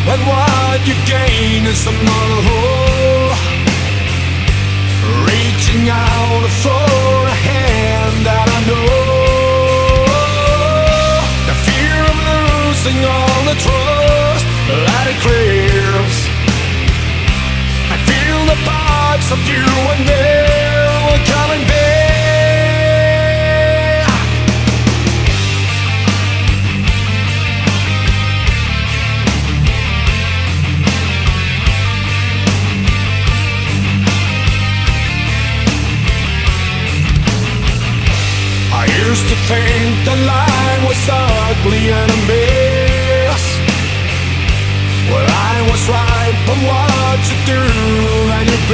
and what you gain is another hole. Reaching out for a hand that I know. The fear of losing all the trust that it clears. I feel the parts of you and never coming back. I used to think that life was ugly and a mess. Well, I was right for what you do and your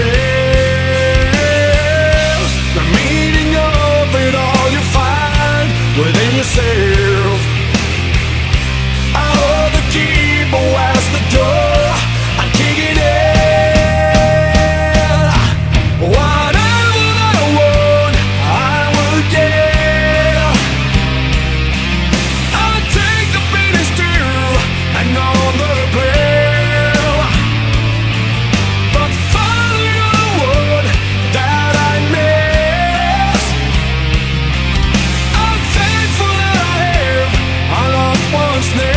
best. The meaning of it all you find within yourself. I hold the key, but where's the door? I'm kicking in. Whatever I want, I will get. I'll take the beatings too, and on the blame. But follow the word that I miss. I'm thankful that I have a loved one's name.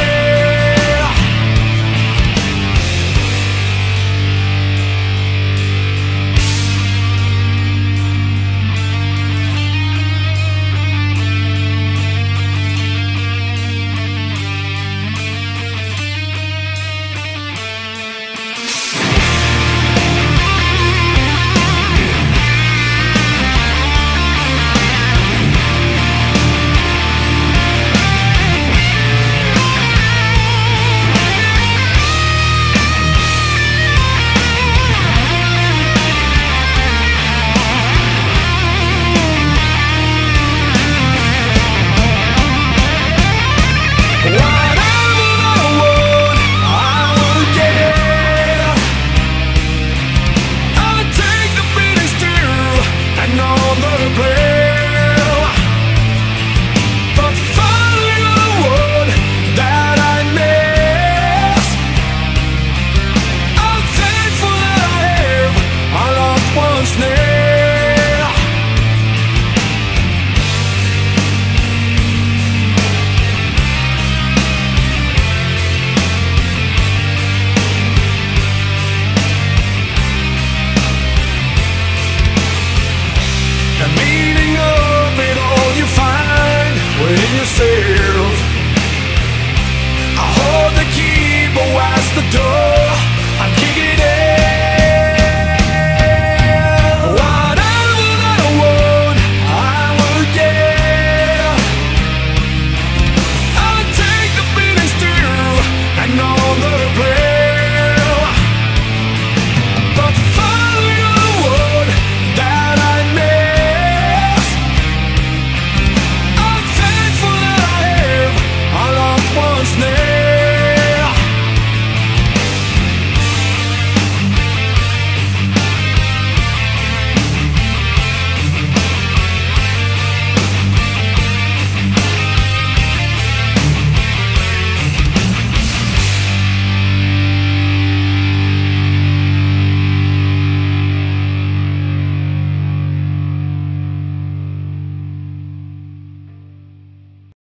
The meaning of it all you find within yourself. I hold the key, but where's the door?